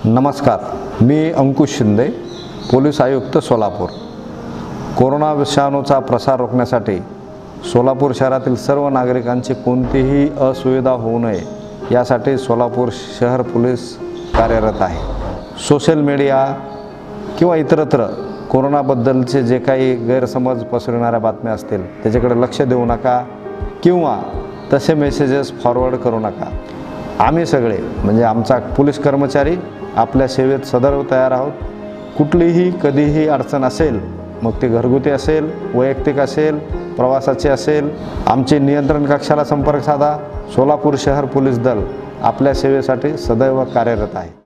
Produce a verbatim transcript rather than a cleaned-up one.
नमस्कार, मी अंकुश शिंदे, पोलीस आयुक्त सोलापूर। कोरोना विषाणूचा प्रसार रोखण्यासाठी सोलापूर शहरातील सर्व नागरिकांची कोणतीही असुविधा होऊ नये यासाठी सोलापूर शहर पोलीस कार्यरत आहे। सोशल मीडिया किंवा इतरत्र कोरोनाबद्दलचे जे काही गैरसमज पसरवणाऱ्या बातम्या असतील त्याच्याकडे लक्ष देऊ नका किंवा तसे मेसेजेस फॉरवर्ड करू नका। आम्ही सगळे म्हणजे आमचा पोलीस कर्मचारी आपल्या सेवेत सदैव तयार आहोत। कुठलीही कधीही अडचण असेल, मग ती घरगुती असेल, वैयक्तिक असेल, प्रवासाची असेल, आमचे नियंत्रण कक्षाला संपर्क साधा। सोलापूर शहर पोलीस दल आपल्या सेवेसाठी सदैव कार्यरत आहे।